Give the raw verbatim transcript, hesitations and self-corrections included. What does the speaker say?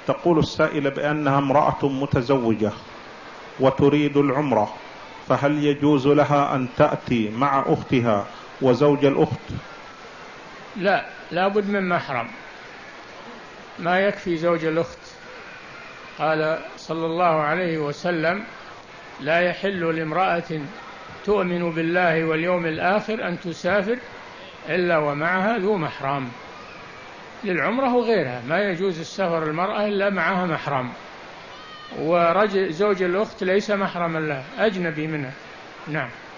تقول السائلة بأنها امرأة متزوجة وتريد العمرة، فهل يجوز لها أن تأتي مع أختها وزوج الأخت؟ لا، لا بد من محرم، ما يكفي زوج الأخت. قال صلى الله عليه وسلم: لا يحل لامرأة تؤمن بالله واليوم الآخر أن تسافر إلا ومعها ذو محرم. للعمرة وغيرها ما يجوز السفر المرأة إلا معها محرم، ورجل زوج الأخت ليس محرما لها، أجنبي منها. نعم.